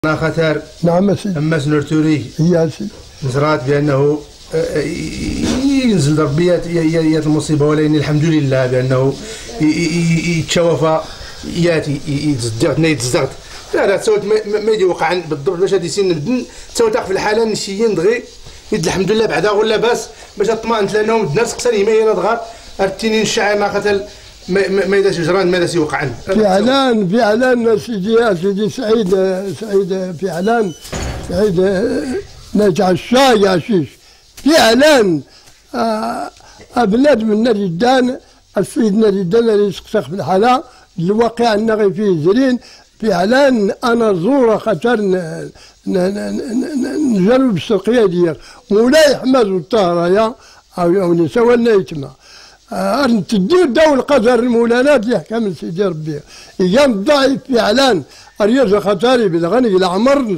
أنا خطر نعم سيدي. أما سنرتوري يا سيدي نزرات بأنه ينزل ضربيات يا المصيبة، ولكن الحمد لله بأنه يتشوف ياتي يتزغت لا تسوت ما يدي وقع بالضبط باش هادي سن بدن تسوت في الحالة نشيين دغي يد الحمد لله بعدا ولا باس باش اطمئنت لأنهم الناس قصر يمين ضغط التنين الشعر ما قتل ما يداش جران ماذا سيوقع في اعلان سيدي سعيد في اعلان سعيد ناجع الشاي عشيش في اعلان ابناد من نريدان السيد نريدان اللي يسقسق في الحاله الواقع النغي فيه زرين في اعلان انا زوره خاطر نجرب السرقيه ديال مولاي حماد الطاهره او نسوى النيتمه تدير دور القدر المولانات يحكم سيدي ربي يجان ضعيف في اعلان الرياض خطاري بالغني العمر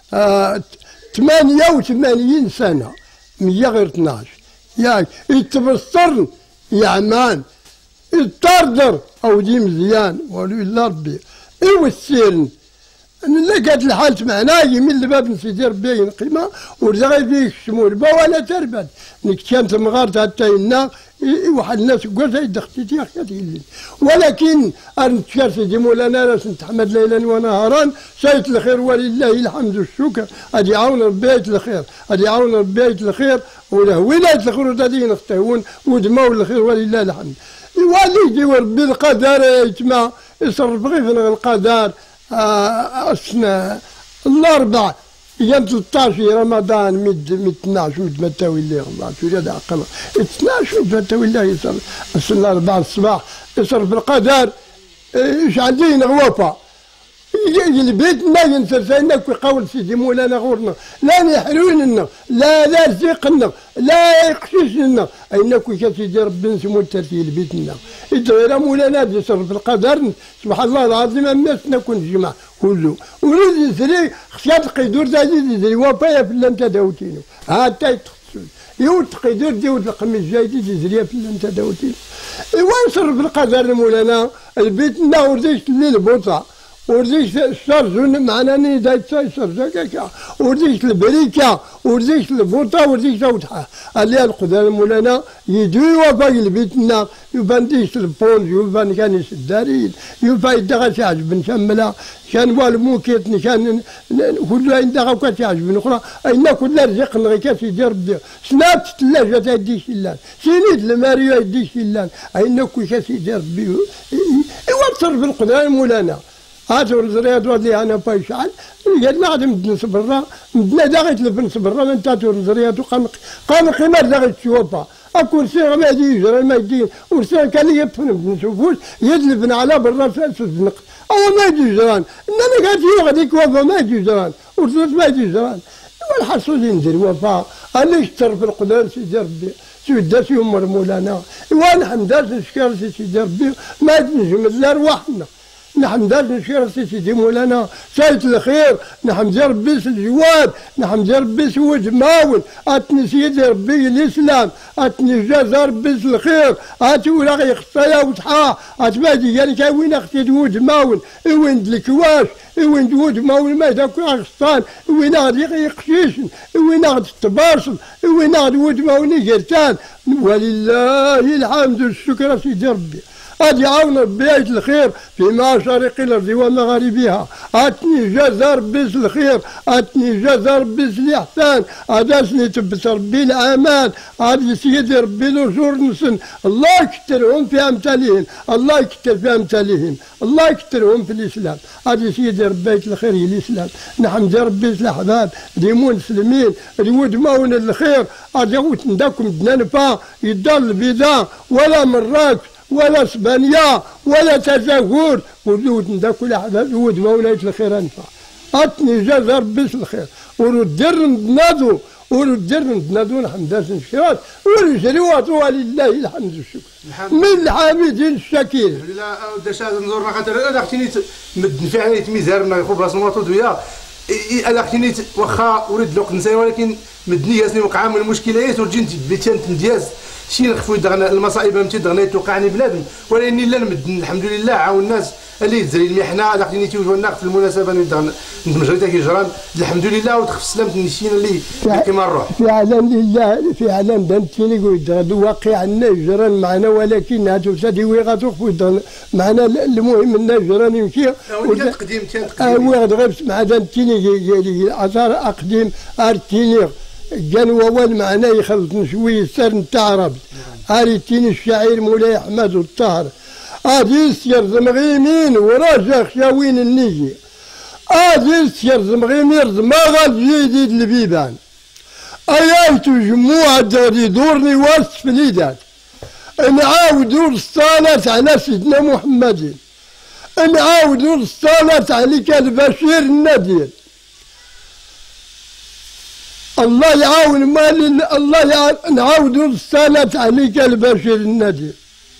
88 سنه 100 غير 12 ياك يتبصر يا عمان يطردر او دي مزيان ولي الله ربي ايوا السيرن اللي قالت الحالة معنا يمين لباب سيدي ربي ينقيمه ورزقي فيك الشمول با ولا تربد نكتشانت مغارت حتى ينا واحد الناس قلت هاي دختي يا اخي ولكن ارنتشار سيدي مولانا راس نتحمد ليلا ونهارا سايت الخير ولله الحمد والشكر ادي عون ربي الخير ادي عون ربي الخير وله ولايه الخير هذه نختهون ودماو الخير ولله الحمد يولي ربي القدر يتما يصرف غير في القدر السنة الأربع أيام 13 رمضان مد 12 مد ما تاوي الله الله شو هذا عقل 12 مد ما تاوي الله يصرف السنة الأربع الصباح يصرف القدر إيش عندنا غوفة يجي البيت ما ينسى سينك ويقول سيدي مولانا غورنا لا يحروننا لا يزيقنا لا يقششنا اينك يا سيدي ربي نسمو الترتيل بيتنا يدغير مولانا يصرف القدر سبحان الله العظيم الناس نكون جمع كله وريد يسري خشات قيدور تاجي يسري وفايا في اللي انت داوتينو هاتا يتخصون يوت قيدور ديوت القميص جايتي تزري في اللي انت داوتينو ويصرف القدر مولانا البيت نا ورديش الليل بوطه ورديش الشرجون معنا نيدايت شرجكا ورديش البريكا ورديش البوطه ورديش وتحا اللي القدر مولانا يدوي وفاي لبيتنا يبانديش البونج يبان كان يسدارين يبان يدغى تعجب نشملا كان والموكيت كان كل عندها كاس يعجبني اخرى اين كل رزق نغيكا سيدي ربي سنات الثلاجه تديش اللان سينيد الماريو يديش اللان اين كل سيدي ربي يوصل في القدر مولانا هاتوا الزريات ودي انا فايشعل قال ما غادي ندنس برا مدنا داغي تلفنس برا من تاتو الزريات قام قيمه داغي تشوفها اكو سير ما يجي يجري ما يجي ورسال كان يفن بنشوفوش يدلفن على برا في الزنق او ما يجي جران انما قالت لي غاديك وفا ما يجي جران ورسلت ما يجي جران والحصول ينزل وفا اللي يشتر في القدر سيدي ربي سيدي يمر مولانا ونحمد نشكر سيدي ربي ما تنجم الارواحنا نحمد نشكر سيدي مولانا سايت الخير نحمد ربي الجواد نحمد ربي سوج ماون اتني سيدي ربي الاسلام اتني جاز ربي الخير اتي ولا يخصايا وتحا اتبادي قال لك وين اختي دود ماون وين الكواش وين دود ماون ما داك غصان وين غادي يقشيشن وين غادي التبارصل وين غادي ود ماون يقرتان ولله الحمد والشكر سيدي ربي أدي عون ربي الخير في مشارق الأرض ومغاربها أتني جاز ربي الخير أتني جاز ربي الإحسان أداسني تبت ربي الأمان أدي سيدي ربي نشور نسن الله يكترهم في أمثالهم الله يكتر في أمثالهم الله يكترهم في الإسلام أدي سيدي ربي الخير الإسلام نحمد ربي الأحباب ريمون مسلمين ريود مون الخير أدي وتنداكم دنانفا يدال البيضاء ولا مراكش ولا اسبانيا ولا تزاور ولود نداك الاحباب ود مولاي الخير انفع اتني جاز ربي الخير وردر نادو وردر نادو نحمد الشكر والجروات ولله الحمد والشكر من الحامدين الشاكرين لا داش نزورنا خاطر انا اختي مدن في عيني ميزارنا يخرج راس المواطن وياه انا اختي واخا ولد لوق نساي ولكن مدني ياسني وقع من المشكلات ورجنت بيتان دياز شي نخفوا المصائب متي دغنا توقعني بلادنا ولكن لا نمد الحمد لله عاون الناس اللي تزري المحنه هذا خديني تيوجوا الناق في المناسبه ندمج تاع جيران الحمد لله وتخف سلامه النسيين اللي كيما الروح فعلا لله فعلا دنتيني قلت واقع النجران معنا ولكن هاتو سادي وي غاتوقف معنا المهم النجران يمشي تقديم كان واحد غير مع دنتيني اثار اقدم ارتيني كان اول معنا يخلط شويه سر نتاع عربي اريتيني الشاعر مولاي احمد الطاهر أديس يرزم غيمين وراجع خشاوين النيجي أديس يرزم غيمين ما غاد جديد البيبان أيامت جموع داري دورني واسف ليدات نعاودوا الصلاة على سيدنا محمد نعاودوا الصلاة عليك البشير النذير الله يعاون مال الله نعاودوا الصلاة عليك البشير النذير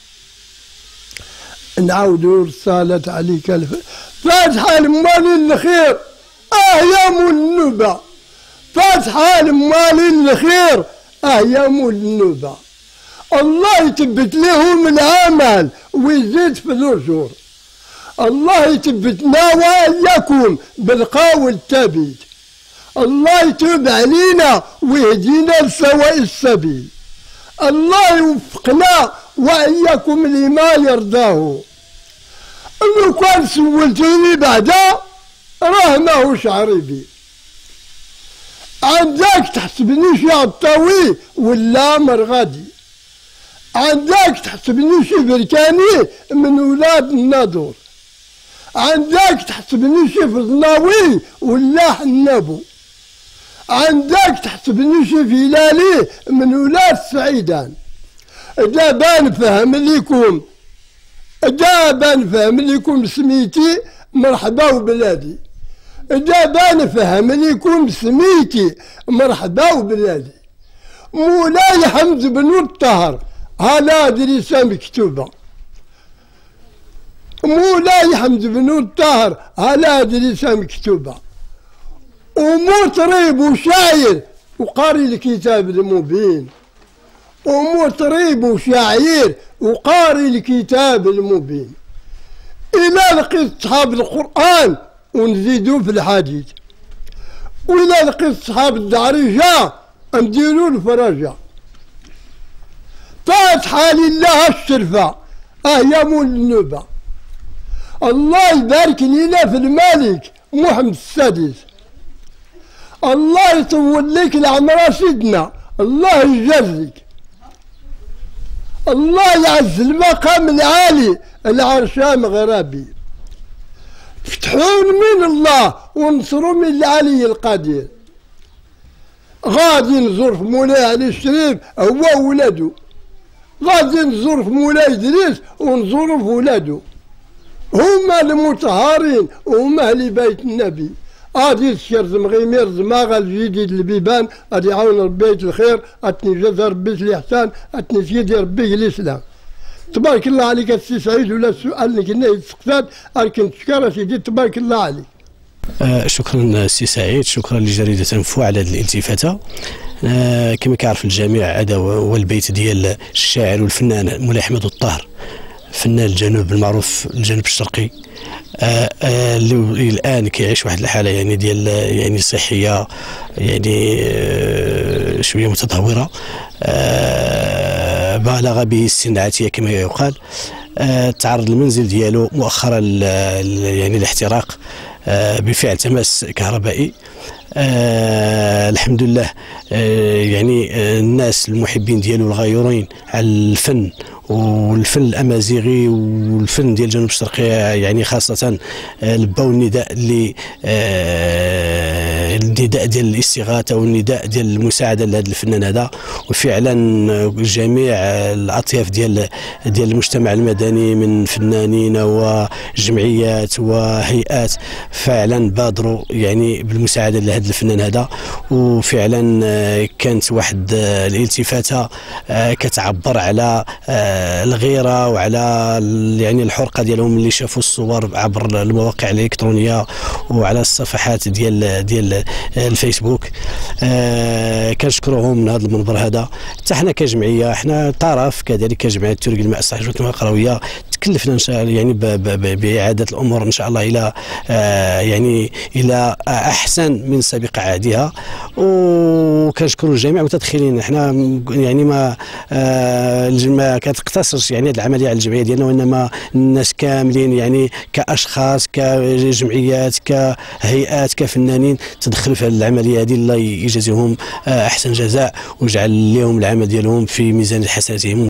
نعاودوا الصلاة عليك فاتحة المال الخير أيام النبا فاتحة المال الخير أيام النبا الله يثبت لهم العمل ويزيد في الأجور الله يثبتنا وإياكم بالقول الثابت الله يتوب علينا ويهدينا لسواء السبيل الله يوفقنا وإياكم لما يرضاه لو كان سولتني بعدا راه ماهوش عربي عندك تحسبني شي عطاوي ولا مرغادي عندك تحسبني شي بركاني من ولاد الناظور عندك تحسبني شي فضلاوي ولا حنابو عندك تحسبني شي فيلالي من ولاد سعيدان دابا نفهم لكم سميتي مرحبا وبلادي دابا نفهم لكم سميتي مرحبا وبلادي مولاي حمد بن الطاهر على دريسة مكتوبة مولاي حمد بن الطاهر على دريسة مكتوبة ومطرب وشاعر وقاري الكتاب المبين ومطرب وشاعر وقاري الكتاب المبين إلى لقيت أصحاب القرآن ونزيدوا في الحديث وإلى لقيت أصحاب الدعرجة نديروا الفرجة فاتحة لله الشرفة أيام النبا الله يبارك لنا في الملك محمد السادس الله يطول لك العمر سيدنا الله يجازيك الله يعز المقام العالي العرشام غرابي فتحون من الله ونصروا من العلي القدير غادي نزور في مولاي علي الشريف هو ولادو غادي نزور في مولاي إدريس ونزوروا في ولادو هما المطهرين وهما أهل بيت النبي غادي الشير زمغيمير زماغ الجديد البيبان غادي يعاون ربي الخير اتني جزا ربي الإحسان اتني سيدي ربي الإسلام تبارك الله عليك السي سعيد ولا السؤال اللي كنا يتسقساد لكن تشكر سيدي تبارك الله عليك. شكرا سي سعيد شكرا لجريدة انفو على هذه الالتفاتة. كما كيعرف الجميع هذا هو البيت ديال الشاعر والفنان مولاي احمد الطاهر فنان الجنوب المعروف الجنوب الشرقي اللي الان كيعيش واحد الحاله يعني ديال يعني صحيه يعني شويه متدهوره بالغ به السن العاتيه كما يقال. تعرض المنزل ديالو مؤخرا يعني الاحتراق بفعل تماس كهربائي. الحمد لله يعني الناس المحبين ديالو الغيورين على الفن والفن الامازيغي والفن ديال الجنوب الشرقي يعني خاصه لباو النداء اللي النداء ديال الاستغاثه والنداء ديال المساعده لهذا الفنان هذا. وفعلا جميع الاطياف ديال المجتمع المدني من فنانين وجمعيات وهيئات فعلا بادروا يعني بالمساعده لهذا الفنان هذا. وفعلا كانت واحد الالتفاته كتعبر على الغيره وعلى يعني الحرقه ديالهم اللي شافوا الصور عبر المواقع الالكترونيه وعلى الصفحات ديال الفيسبوك. كنشكروهم من هذا المنبر هذا. حتى حنا كجمعيه، حنا طرف كذلك كجمعيه تورق الماء الصحي والخدمه القرويه، تكلفنا ان شاء الله يعني باعاده الامور ان شاء الله الى يعني الى احسن من سابق عهدها. وكنشكروا الجميع متدخلين. حنا يعني ما كتقتصرش يعني هذه العمليه على الجمعيه ديالنا، وانما الناس كاملين يعني كاشخاص كجمعيات كهيئات كفنانين تدخلوا في هذه العمليه هذه. الله يجازيهم احسن جزاء ويجعل لهم العمل ديالهم في ميزان حسناتهم.